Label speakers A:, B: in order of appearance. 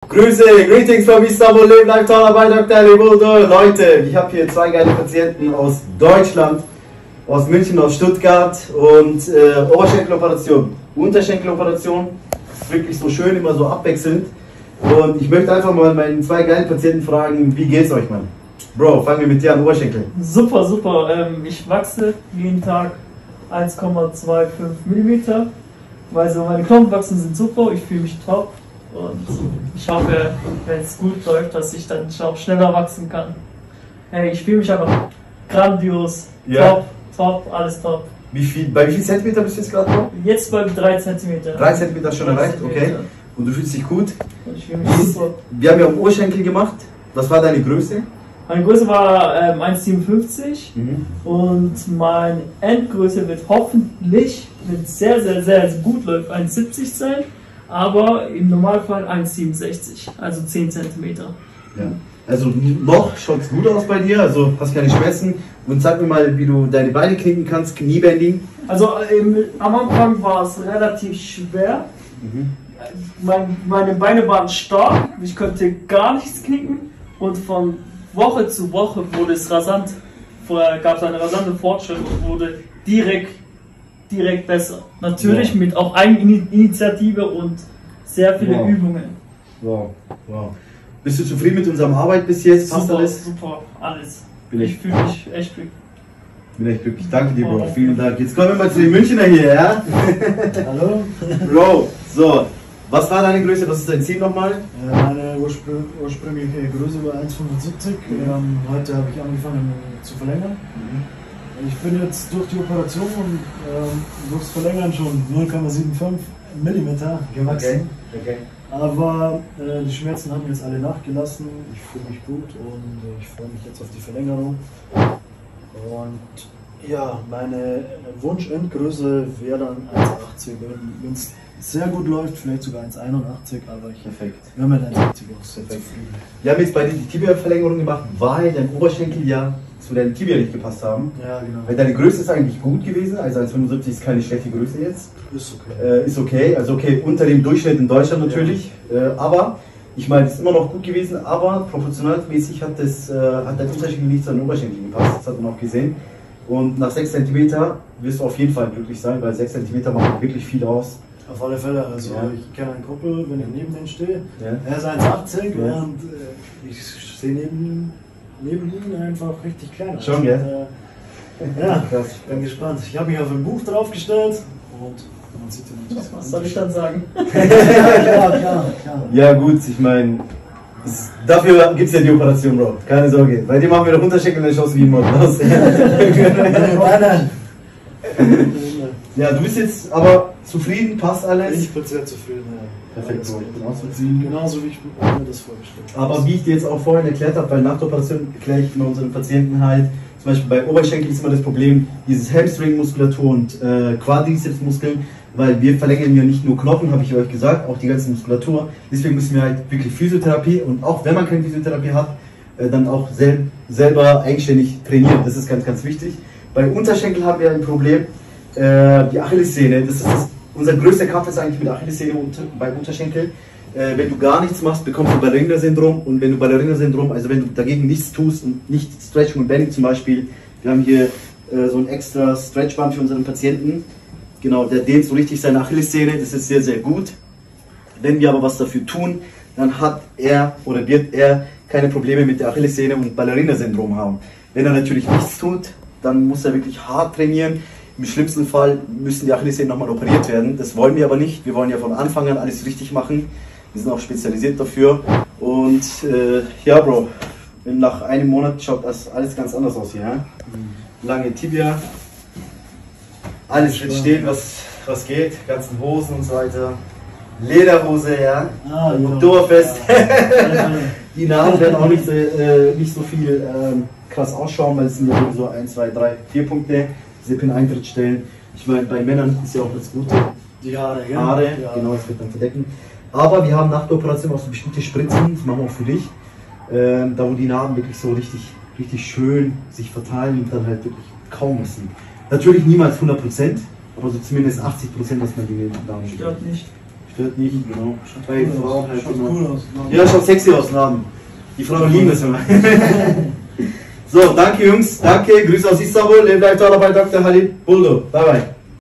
A: Greetings from Istanbul, Leben bleibt toller bei Dr. Ali Buldur. Leute, ich habe hier zwei geile Patienten aus Deutschland, aus München, aus Stuttgart und Oberschenkeloperation, Unterschenkeloperation. Das ist wirklich so schön, immer so abwechselnd. Und ich möchte einfach mal meinen zwei geilen Patienten fragen, wie geht's euch, Mann? Bro, fangen wir mit dir an, Oberschenkel.
B: Super, super. Ich wachse jeden Tag 1,25 mm. Also meine Knochenwachsen sind super, ich fühle mich top. Und ich hoffe, wenn es gut läuft, dass ich dann auch schneller wachsen kann. Hey, ich fühle mich einfach grandios.
A: Ja.
B: Top, top, alles top.
A: Bei wie viel Zentimeter bist du jetzt gerade noch?
B: Jetzt bei 3 cm.
A: 3 Zentimeter schon erreicht, okay. Und du fühlst dich gut?
B: Und ich fühle mich super.
A: Wir haben ja am Oberschenkel gemacht. Was war deine Größe?
B: Meine Größe war 1,57 und meine Endgröße wird hoffentlich, wenn es sehr, sehr, sehr gut läuft, 1,70 sein. Aber im Normalfall 1,67, also 10 cm.
A: Ja. Also noch schaut es gut aus bei dir, also hast keine Schmerzen. Und sag mir mal, wie du deine Beine knicken kannst, Kniebändigen.
B: Also am Anfang war es relativ schwer. Meine Beine waren stark, ich konnte gar nichts knicken. Und von Woche zu Woche wurde es rasant. Vorher gab es einen rasanten Fortschritt und wurde direkt besser. Natürlich mit auch Eigeninitiative und sehr viele Übungen.
A: Wow, wow. Bist du zufrieden mit unserer Arbeit bis jetzt? Passt
B: Super,
A: alles?
B: super, alles.
A: Bin
B: Ich fühle mich echt glücklich.
A: Bin echt glücklich. Danke dir, Bro. Vielen Dank. Jetzt kommen wir mal zu den Münchner hier, ja?
C: Hallo?
A: Bro, so. Was war deine Größe? Was ist dein Ziel nochmal?
C: Meine ursprüngliche Größe war 1,75. Heute habe ich angefangen zu verlängern. Ich bin jetzt durch die Operation und durchs Verlängern schon 0,75 mm gewachsen.
A: Okay.
C: Aber die Schmerzen haben jetzt alle nachgelassen. Ich fühle mich gut und ich freue mich jetzt auf die Verlängerung. Und ja, meine Wunschendgröße wäre dann 1,80. Wenn es sehr gut läuft, vielleicht sogar 1,81, aber ich wäre mit 1,80 auch sehr zufrieden.
A: Wir haben jetzt bei dir die Tibia-Verlängerung gemacht, weil dein Oberschenkel ja zu deinem Tibia nicht gepasst haben.
C: Ja, genau.
A: Weil deine Größe ist eigentlich gut gewesen, also 1,75 ist keine schlechte Größe jetzt.
C: Ist okay.
A: Ist okay, also okay, unter dem Durchschnitt in Deutschland natürlich. Aber ich meine, es ist immer noch gut gewesen, aber proportionalmäßig hat dein Unterschenkel nicht zu deinem Oberschenkel gepasst, das hat man auch gesehen. Und nach 6 cm wirst du auf jeden Fall glücklich sein, weil 6 cm machen wirklich viel aus.
C: Auf alle Fälle, also ich kenne einen Kumpel, wenn ich neben ihm stehe, er ist 1,80 und ich sehe neben ihm einfach richtig klein aus.
A: Schon, gell?
C: Ja, ich bin gespannt. Ich habe mich auf ein Buch draufgestellt und man sieht ihn nicht.
B: Was soll ich dann sagen?
C: Ja, klar.
A: Ja gut, ich meine, dafür gibt es ja die Operation, Bro. Keine Sorge. Bei dir machen wir doch Unterschenkel, dann schaust du wie ein Model aus. Ja, du bist jetzt aber zufrieden, passt alles?
C: Ich bin sehr zufrieden, ja.
A: Perfekt, Bro. Ich bin auch
C: zufrieden. Genauso wie ich mir das vorgestellt habe.
A: Aber wie ich dir jetzt auch vorhin erklärt habe, weil nach der Operation erkläre ich immer unseren Patienten halt, zum Beispiel bei Oberschenkel ist immer das Problem, dieses Hamstring-Muskulatur und Quadrizepsmuskeln, weil wir verlängern ja nicht nur Knochen, habe ich euch gesagt, auch die ganze Muskulatur. Deswegen müssen wir halt wirklich Physiotherapie und auch wenn man keine Physiotherapie hat, dann auch selber eigenständig trainieren. Das ist ganz, ganz wichtig. Bei Unterschenkel haben wir ein Problem, die Achillessehne, unser größter Kampf ist eigentlich mit der Achillessehne bei Unterschenkel. Wenn du gar nichts machst, bekommst du Ballerina-Syndrom und wenn du Ballerina-Syndrom, also wenn du dagegen nichts tust und nicht Stretching und Bending zum Beispiel, wir haben hier so ein extra Stretchband für unseren Patienten, genau, der dehnt so richtig seine Achillessehne, das ist sehr, sehr gut. Wenn wir aber was dafür tun, dann hat er oder wird er keine Probleme mit der Achillessehne und Ballerina-Syndrom haben. Wenn er natürlich nichts tut, dann muss er wirklich hart trainieren. Im schlimmsten Fall müssen die Achillessehnen nochmal operiert werden. Das wollen wir aber nicht. Wir wollen ja von Anfang an alles richtig machen. Wir sind auch spezialisiert dafür. Und ja, Bro, nach einem Monat schaut das alles ganz anders aus hier. Ja? Lange Tibia. Alles wird stehen, was geht. Ganzen Hosen und so weiter. Lederhose, ja. Oktoberfest. Die Namen werden auch nicht so viel krass ausschauen, weil es sind ja nur so 1, 2, 3, 4 Punkte. Eintrittsstellen. Ich meine, bei Männern ist ja auch das Gute.
C: Die Haare, ja.
A: Haare, genau, das wird dann verdecken. Aber wir haben nach der Operation auch so bestimmte Spritzen, das machen wir auch für dich. Da wo die Narben wirklich so richtig schön sich verteilen und dann halt wirklich kaum was sind. Natürlich niemals 100%, aber so zumindest 80%, dass man die Narben
B: Stört nicht.
A: stört nicht, genau. Bei
C: Cool
A: Frauen
C: aus.
A: halt
C: Schaut
A: immer.
C: cool aus.
A: Ja, schaut sexy aus, Namen. Die Frauen lieben das immer. So, danke Jungs, danke, Grüße aus Istanbul, lebt weiter bei Dr. Halil Buldo. Bye bye.